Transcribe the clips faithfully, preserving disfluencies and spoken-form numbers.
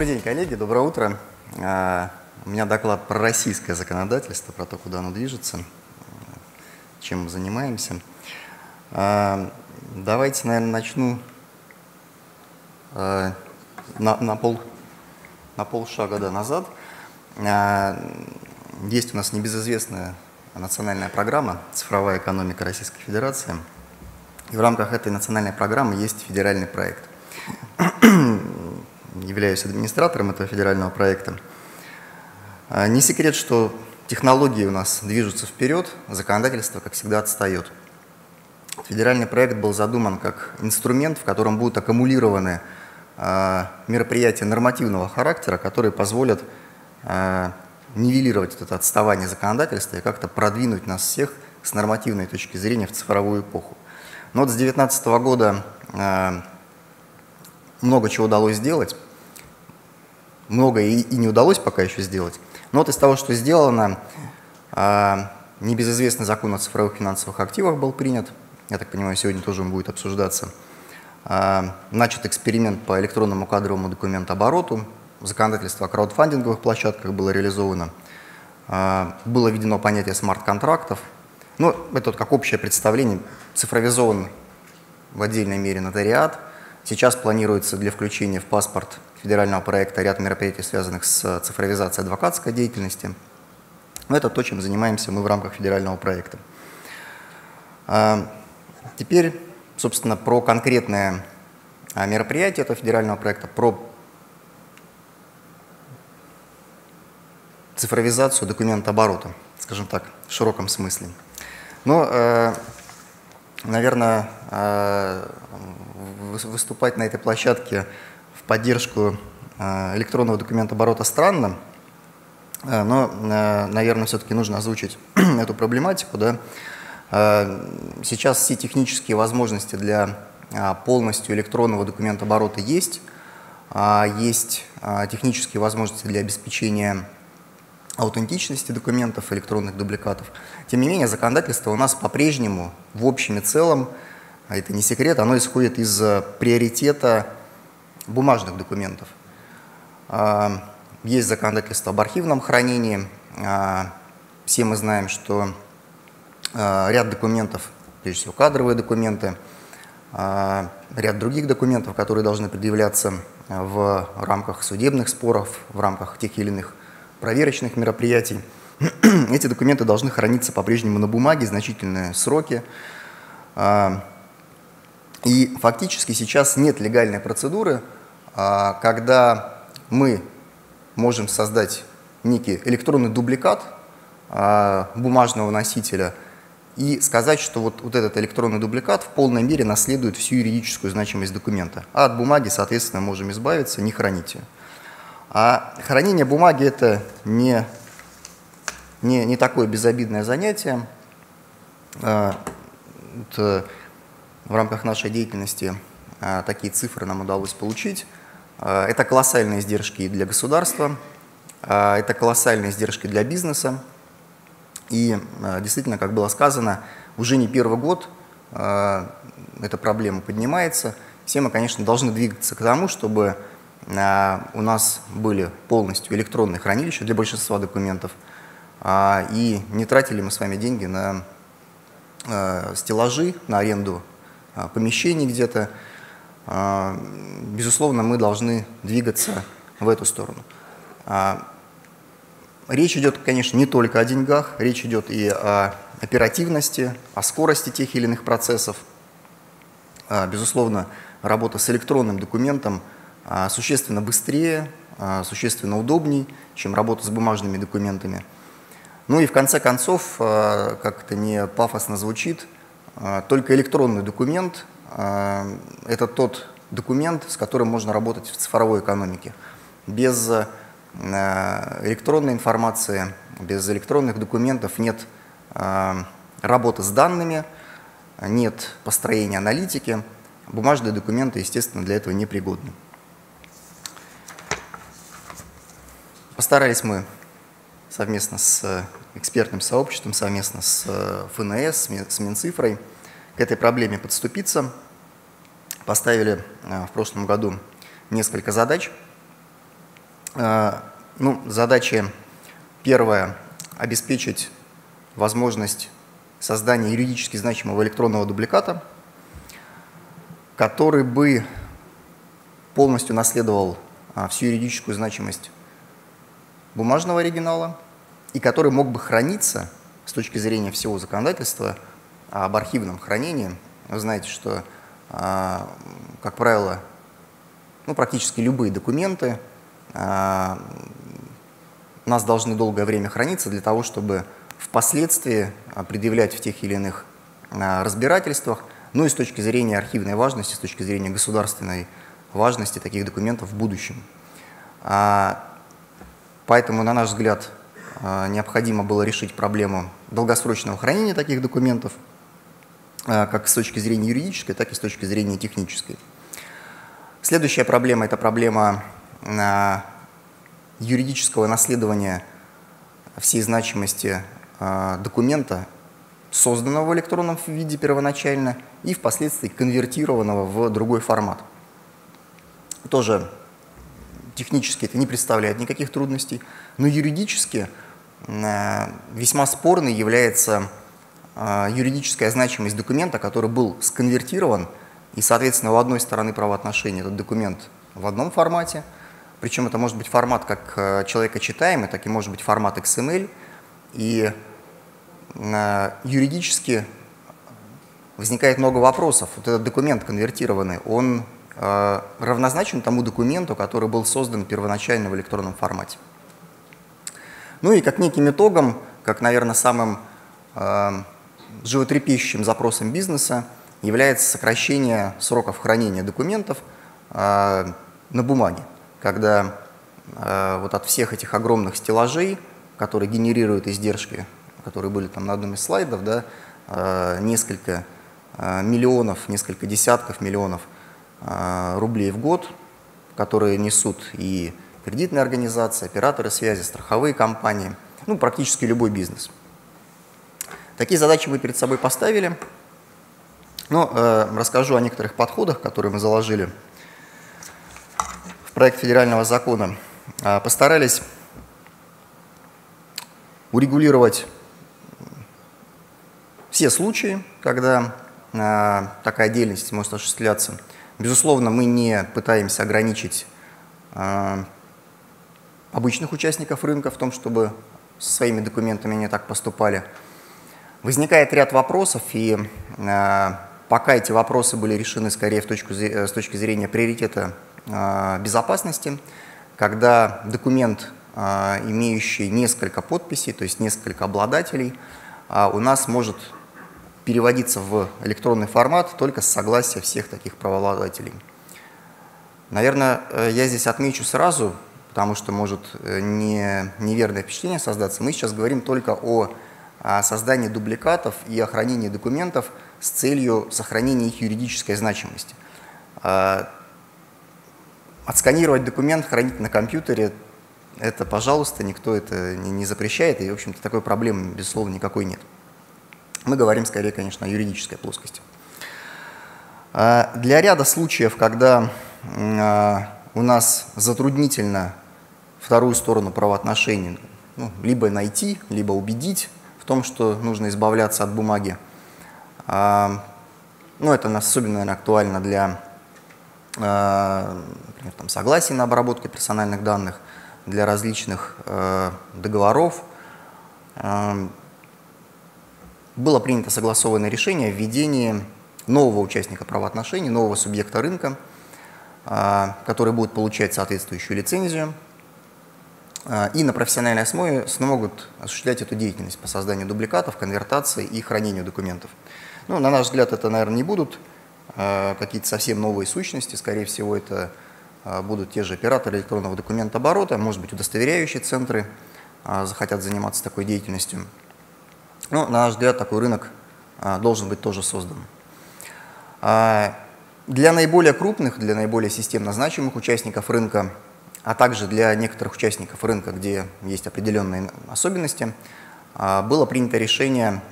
Добрый день, коллеги, доброе утро. У меня доклад про российское законодательство, про то, куда оно движется, чем мы занимаемся. Давайте, наверное, начну на, на, пол, на полшага да, назад. Есть у нас небезызвестная национальная программа «Цифровая экономика Российской Федерации». И в рамках этой национальной программы есть федеральный проект. Являюсь администратором этого федерального проекта. Не секрет, что технологии у нас движутся вперед, законодательство, как всегда, отстает. Федеральный проект был задуман как инструмент, в котором будут аккумулированы мероприятия нормативного характера, которые позволят нивелировать это отставание законодательства и как-то продвинуть нас всех с нормативной точки зрения в цифровую эпоху. Но вот с две тысячи девятнадцатого года много чего удалось сделать, много и, и не удалось пока еще сделать. Но вот из того, что сделано, небезызвестный закон о цифровых финансовых активах был принят, я так понимаю, сегодня тоже он будет обсуждаться. Начат эксперимент по электронному кадровому документообороту, законодательство о краудфандинговых площадках было реализовано, было введено понятие смарт-контрактов. Ну, это вот как общее представление, цифровизован в отдельной мере нотариат. Сейчас планируется для включения в паспорт федерального проекта ряд мероприятий, связанных с цифровизацией адвокатской деятельности. Но это то, чем занимаемся мы в рамках федерального проекта. Теперь, собственно, про конкретное мероприятие этого федерального проекта, про цифровизацию документооборота, скажем так, в широком смысле. Ну, э, наверное, э, выступать на этой площадке в поддержку э, электронного документооборота странно, э, но, э, наверное, все-таки нужно озвучить эту проблематику. Да? Э, сейчас все технические возможности для э, полностью электронного документооборота есть. Э, есть э, технические возможности для обеспечения аутентичности документов, электронных дубликатов. Тем не менее, законодательство у нас по-прежнему, в общем и целом, это не секрет, оно исходит из приоритета бумажных документов. Есть законодательство об архивном хранении. Все мы знаем, что ряд документов, прежде всего кадровые документы, ряд других документов, которые должны предъявляться в рамках судебных споров, в рамках тех или иных проверочных мероприятий. Эти документы должны храниться по-прежнему на бумаге значительные сроки. И фактически сейчас нет легальной процедуры, когда мы можем создать некий электронный дубликат бумажного носителя и сказать, что вот, вот этот электронный дубликат в полной мере наследует всю юридическую значимость документа. А от бумаги, соответственно, можем избавиться, не хранить ее. А хранение бумаги – это не, не, не такое безобидное занятие. Вот, в рамках нашей деятельности такие цифры нам удалось получить. Это колоссальные издержки для государства, это колоссальные издержки для бизнеса. И действительно, как было сказано, уже не первый год эта проблема поднимается. Все мы, конечно, должны двигаться к тому, чтобы у нас были полностью электронные хранилища для большинства документов, и не тратили мы с вами деньги на стеллажи, на аренду помещений где-то. Безусловно, мы должны двигаться в эту сторону. Речь идет, конечно, не только о деньгах, речь идет и о оперативности, о скорости тех или иных процессов. Безусловно, работа с электронным документом существенно быстрее, существенно удобней, чем работа с бумажными документами. Ну и в конце концов, как это не пафосно звучит, только электронный документ – это тот документ, с которым можно работать в цифровой экономике. Без электронной информации, без электронных документов нет работы с данными, нет построения аналитики. Бумажные документы, естественно, для этого непригодны. Постарались мы совместно с экспертным сообществом, совместно с эф эн эс, с Минцифрой к этой проблеме подступиться. Поставили в прошлом году несколько задач. Ну, задача первая – обеспечить возможность создания юридически значимого электронного дубликата, который бы полностью наследовал всю юридическую значимость бумажного оригинала и который мог бы храниться с точки зрения всего законодательства об архивном хранении. Вы знаете, что, как правило, ну, практически любые документы у нас должны долгое время храниться для того, чтобы впоследствии предъявлять в тех или иных разбирательствах, ну и с точки зрения архивной важности, с точки зрения государственной важности таких документов в будущем. Поэтому, на наш взгляд, необходимо было решить проблему долгосрочного хранения таких документов, как с точки зрения юридической, так и с точки зрения технической. Следующая проблема – это проблема юридического наследования всей значимости документа, созданного в электронном виде первоначально и впоследствии конвертированного в другой формат. Тоже технически это не представляет никаких трудностей, но юридически весьма спорной является юридическая значимость документа, который был сконвертирован, и, соответственно, у одной стороны правоотношений этот документ в одном формате, причем это может быть формат как человекочитаемый, так и может быть формат икс эм эль, и юридически возникает много вопросов. Вот этот документ конвертированный, он равнозначен тому документу, который был создан первоначально в электронном формате. Ну и как неким итогом, как, наверное, самым э, животрепещущим запросом бизнеса является сокращение сроков хранения документов э, на бумаге, когда э, вот от всех этих огромных стеллажей, которые генерируют издержки, которые были там на одном из слайдов, да, э, несколько э, миллионов, несколько десятков миллионов э, рублей в год, которые несут и кредитные организации, операторы связи, страховые компании, ну, практически любой бизнес. Такие задачи мы перед собой поставили. Но э, расскажу о некоторых подходах, которые мы заложили в проект федерального закона. Э, постарались урегулировать все случаи, когда э, такая деятельность может осуществляться. Безусловно, мы не пытаемся ограничить э, обычных участников рынка в том, чтобы со своими документами не так поступали. Возникает ряд вопросов, и э, пока эти вопросы были решены скорее в точку, с точки зрения приоритета э, безопасности, когда документ, э, имеющий несколько подписей, то есть несколько обладателей, э, у нас может переводиться в электронный формат только с согласия всех таких правообладателей. Наверное, я здесь отмечу сразу, потому что может не, неверное впечатление создаться. Мы сейчас говорим только о, о создании дубликатов и о хранении документов с целью сохранения их юридической значимости. Отсканировать документ, хранить на компьютере – это, пожалуйста, никто это не, не запрещает, и, в общем-то, такой проблемы, безусловно, никакой нет. Мы говорим, скорее, конечно, о юридической плоскости. Для ряда случаев, когда у нас затруднительно вторую сторону правоотношений, ну, либо найти, либо убедить в том, что нужно избавляться от бумаги. А, ну, это особенно, наверное, актуально для, а, например, там, согласий на обработку персональных данных, для различных а, договоров. А, было принято согласованное решение о введении нового участника правоотношений, нового субъекта рынка, а, который будет получать соответствующую лицензию, и на профессиональной основе смогут осуществлять эту деятельность по созданию дубликатов, конвертации и хранению документов. Ну, на наш взгляд, это, наверное, не будут э, какие-то совсем новые сущности. Скорее всего, это э, будут те же операторы электронного документооборота, может быть, удостоверяющие центры э, захотят заниматься такой деятельностью. Но, на наш взгляд, такой рынок э, должен быть тоже создан. Э, для наиболее крупных, для наиболее системно значимых участников рынка, а также для некоторых участников рынка, где есть определенные особенности, было принято решение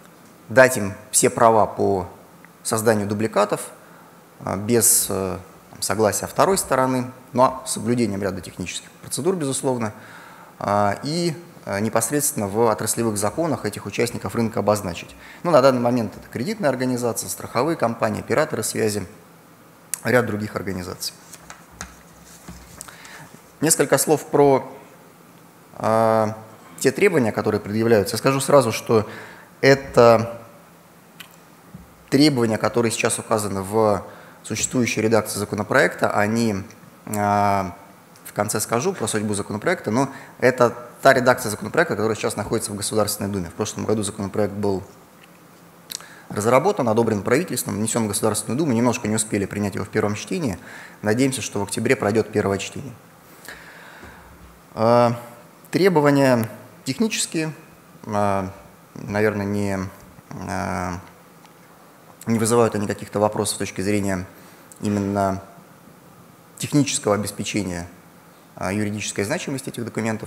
дать им все права по созданию дубликатов без там, согласия второй стороны, но с соблюдением ряда технических процедур, безусловно, и непосредственно в отраслевых законах этих участников рынка обозначить. Ну, на данный момент это кредитная организация, страховые компании, операторы связи, ряд других организаций. Несколько слов про э, те требования, которые предъявляются. Я скажу сразу, что это требования, которые сейчас указаны в существующей редакции законопроекта, они, э, в конце скажу про судьбу законопроекта, но это та редакция законопроекта, которая сейчас находится в Государственной Думе. В прошлом году законопроект был разработан, одобрен правительством, внесен в Государственную Думу, немножко не успели принять его в первом чтении. Надеемся, что в октябре пройдет первое чтение. Требования технические, наверное, не, не вызывают они каких-то вопросов с точки зрения именно технического обеспечения юридической значимости этих документов.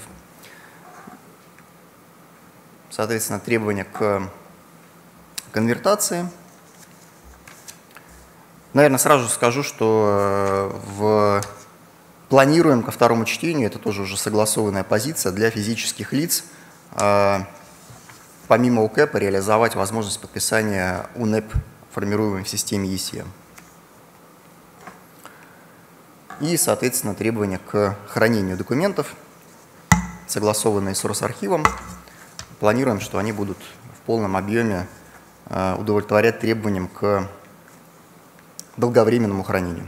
Соответственно, требования к конвертации. Наверное, сразу скажу, что в планируем ко второму чтению, это тоже уже согласованная позиция, для физических лиц, помимо УКЭПа, реализовать возможность подписания УНЭП, формируемой в системе и си эм. И, соответственно, требования к хранению документов, согласованные с Росархивом. Планируем, что они будут в полном объеме удовлетворять требованиям к долговременному хранению.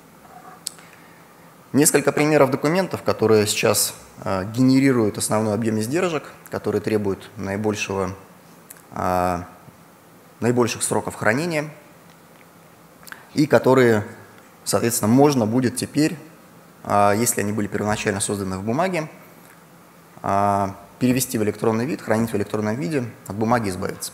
Несколько примеров документов, которые сейчас э, генерируют основной объем издержек, которые требуют наибольшего, э, наибольших сроков хранения и которые, соответственно, можно будет теперь, э, если они были первоначально созданы в бумаге, э, перевести в электронный вид, хранить в электронном виде, от бумаги избавиться.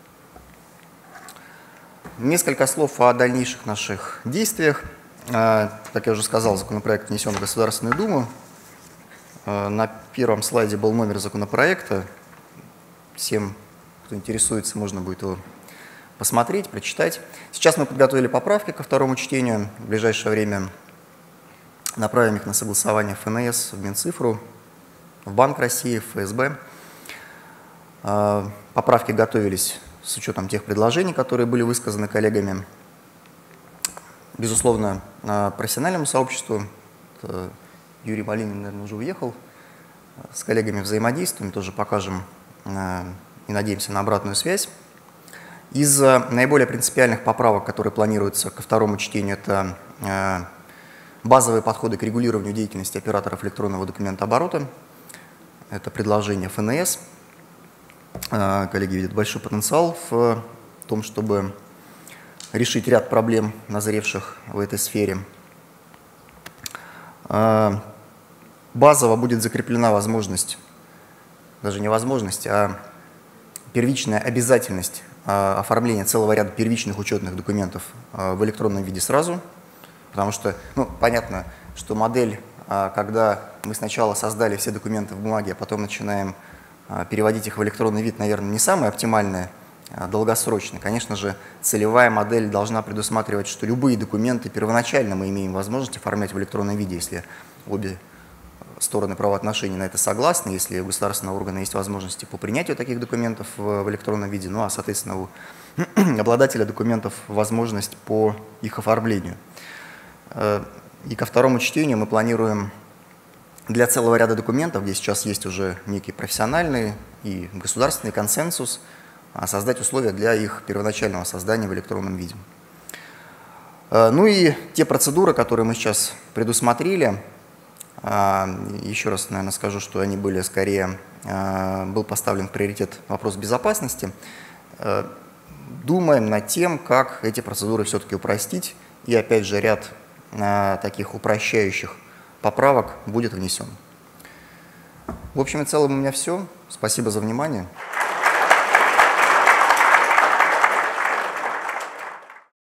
Несколько слов о дальнейших наших действиях. Как я уже сказал, законопроект внесен в Государственную Думу. На первом слайде был номер законопроекта. Всем, кто интересуется, можно будет его посмотреть, прочитать. Сейчас мы подготовили поправки ко второму чтению. В ближайшее время направим их на согласование в эф эн эс, в Минцифру, в Банк России, в эф эс бэ. Поправки готовились с учетом тех предложений, которые были высказаны коллегами. Безусловно, профессиональному сообществу, Юрий Малинин, наверное, уже уехал, с коллегами взаимодействуем, тоже покажем и надеемся на обратную связь. Из наиболее принципиальных поправок, которые планируются ко второму чтению, это базовые подходы к регулированию деятельности операторов электронного документооборота. Это предложение эф эн эс. Коллеги видят большой потенциал в том, чтобы решить ряд проблем, назревших в этой сфере. Базово будет закреплена возможность, даже не возможность, а первичная обязательность оформления целого ряда первичных учетных документов в электронном виде сразу, потому что, ну, понятно, что модель, когда мы сначала создали все документы в бумаге, а потом начинаем переводить их в электронный вид, наверное, не самая оптимальная, долгосрочно. Конечно же, целевая модель должна предусматривать, что любые документы первоначально мы имеем возможность оформлять в электронном виде, если обе стороны правоотношений на это согласны, если у государственного органа есть возможности по принятию таких документов в, в электронном виде, ну а, соответственно, у обладателя документов возможность по их оформлению. И ко второму чтению мы планируем для целого ряда документов, где сейчас есть уже некий профессиональный и государственный консенсус, создать условия для их первоначального создания в электронном виде. Ну и те процедуры, которые мы сейчас предусмотрели, еще раз, наверное, скажу, что они были скорее, был поставлен в приоритет вопрос безопасности. Думаем над тем, как эти процедуры все-таки упростить, и опять же ряд таких упрощающих поправок будет внесен. В общем и целом у меня все. Спасибо за внимание.